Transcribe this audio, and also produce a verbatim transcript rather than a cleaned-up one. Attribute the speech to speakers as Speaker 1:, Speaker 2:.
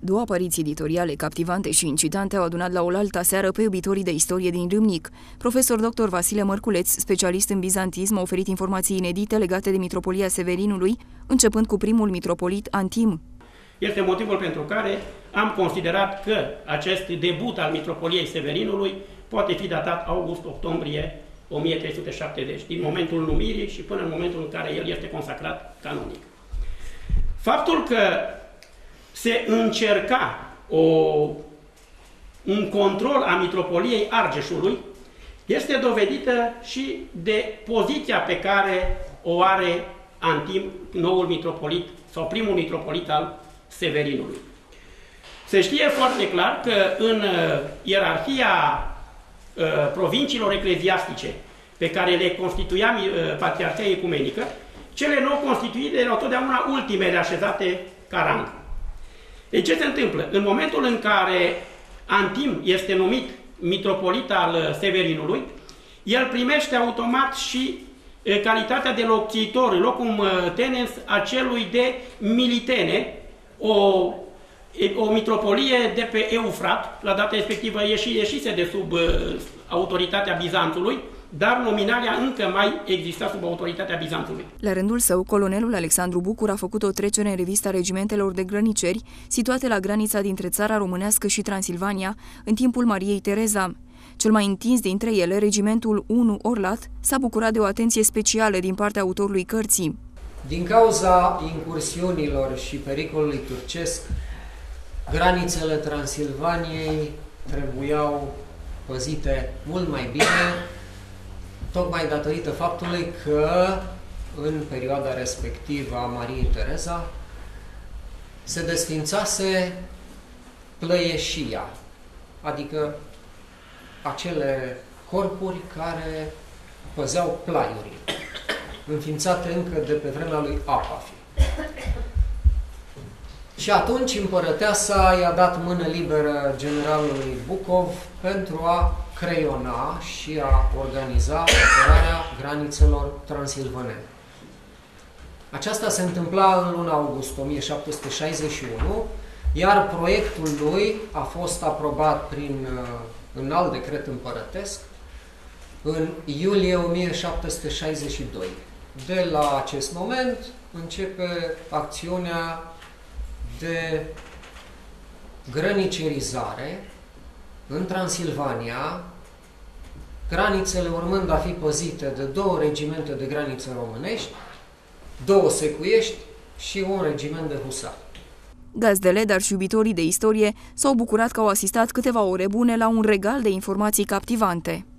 Speaker 1: Două apariții editoriale captivante și incitante au adunat la oaltă aseară pe iubitorii de istorie din Râmnic. Profesor doctor Vasile Mărculeț, specialist în bizantism, a oferit informații inedite legate de Mitropolia Severinului, începând cu primul mitropolit Antim.
Speaker 2: Este motivul pentru care am considerat că acest debut al Mitropoliei Severinului poate fi datat august-octombrie o mie trei sute șaptezeci, din momentul numirii și până în momentul în care el este consacrat canonic. Faptul că se încerca o, un control a Mitropoliei Argeșului este dovedită și de poziția pe care o are Antim, noul mitropolit sau primul mitropolit al Severinului. Se știe foarte clar că în ierarhia uh, provinciilor ecleziastice pe care le constituia uh, Patriarhia Ecumenică, cele nou constituite erau totdeauna ultimele așezate ca rang. Ei, ce se întâmplă? În momentul în care Antim este numit mitropolit al Severinului, el primește automat și uh, calitatea de locțitor, locum tenens a celui de Militene, o o mitropolie de pe Eufrat, la data respectivă ieși, ieșise de sub uh, autoritatea Bizanțului, dar nominarea încă mai exista sub autoritatea Bizanțului.
Speaker 1: La rândul său, colonelul Alexandru Bucur a făcut o trecere în revista regimentelor de grăniceri, situate la granița dintre țara românească și Transilvania, în timpul Mariei Tereza. Cel mai întins dintre ele, regimentul unu Orlat, s-a bucurat de o atenție specială din partea autorului cărții.
Speaker 3: Din cauza incursiunilor și pericolului turcesc, granițele Transilvaniei trebuiau păzite mult mai bine, tocmai datorită faptului că în perioada respectivă a Mariei Tereza se desfințase plăieșia, adică acele corpuri care păzeau plaiurile, înființate încă de pe vremea lui Apafi. Și atunci împărăteasa i-a dat mână liberă generalului Bucov pentru a creiona și a organiza apărarea granițelor transilvanene. Aceasta se întâmpla în luna august o mie șapte sute șaizeci și unu, iar proiectul lui a fost aprobat prin înalt decret împărătesc în iulie o mie șapte sute șaizeci și doi. De la acest moment începe acțiunea de grănicerizare în Transilvania, granițele urmând a fi păzite de două regimente de granițe românești, două secuiești și un regiment de husari.
Speaker 1: Gazdele, dar și iubitorii de istorie s-au bucurat că au asistat câteva ore bune la un regal de informații captivante.